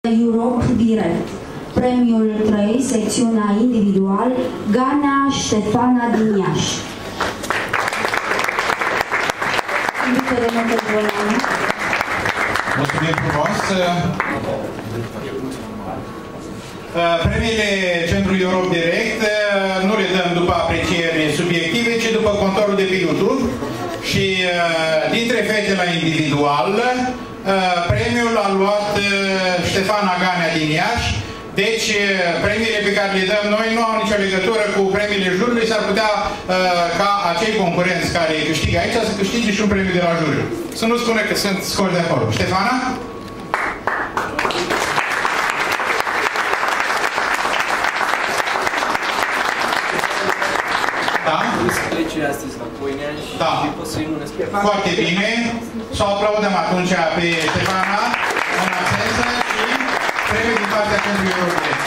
Europe Direct. Premiul 3, secțiunea individual, Ganea Ștefana din Iași. Mulțumim frumos! Premiile Centrul Europe Direct nu le dăm după aprecieri subiective, ci după contorul de pe YouTube. Și dintre fete la individual, premiul a luat Ștefana Ganea din Iași. Deci, premiile pe care le dăm noi nu au nicio legătură cu premiile jurului. S-ar putea ca acei concurenți care câștigă aici să câștige și un premiu de la juriu. Să nu spună că sunt scoși de acolo. Ștefana? Da? Astăzi la Poinea și da. Poți să-i nu foarte bine. Să o aplaudăm atunci pe Ștefana în absență și premiul din partea Centrului Europe.